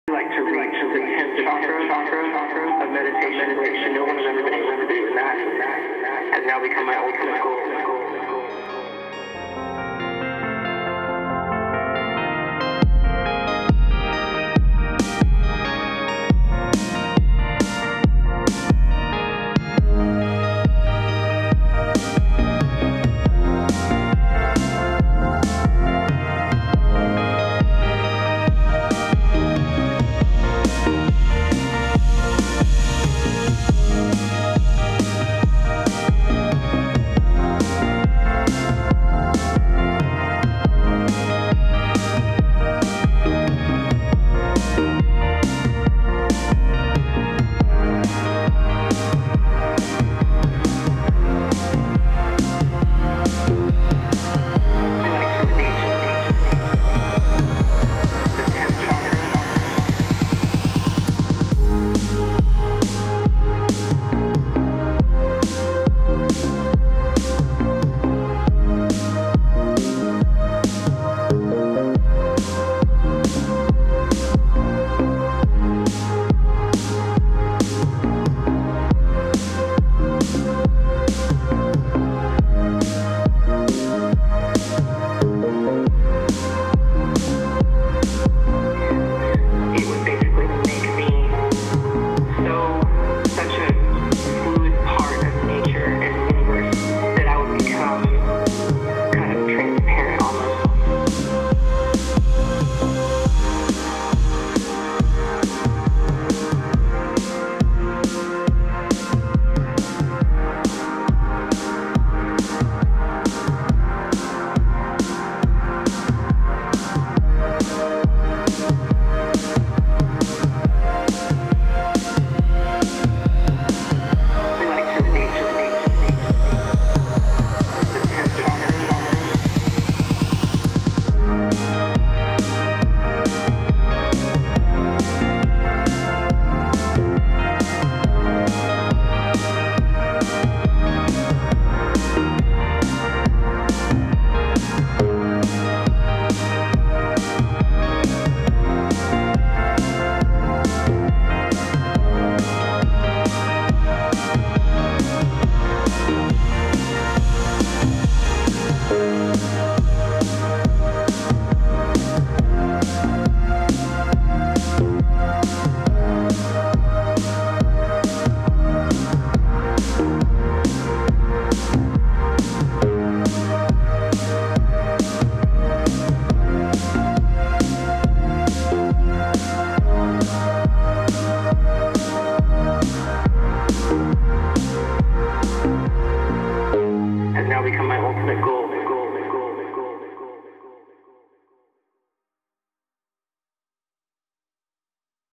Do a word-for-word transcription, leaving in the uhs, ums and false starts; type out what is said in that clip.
like to reach the tenth chakra, chakra, chakra of meditation, which no one has ever been able to do, and that has now become my ultimate goal. Has now become my ultimate goal.